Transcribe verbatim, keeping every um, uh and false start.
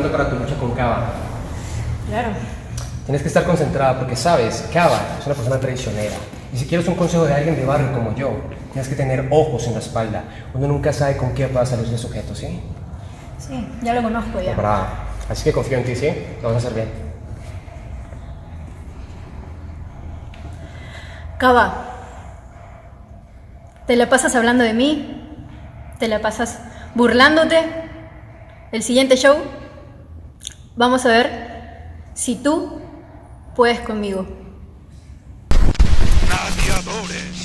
preparándote para tu lucha con Cava. Claro. Tienes que estar concentrada porque sabes, Cava es una persona traicionera. Y si quieres un consejo de alguien de barrio como yo, tienes que tener ojos en la espalda. Uno nunca sabe con qué va a salir ese sujeto, ¿sí? Sí, ya lo conozco ya. Bravo. Así que confío en ti, ¿sí? Lo vas a hacer bien. Cava, ¿te la pasas hablando de mí? ¿Te la pasas burlándote? El siguiente show, vamos a ver si tú puedes conmigo. Gladiadores.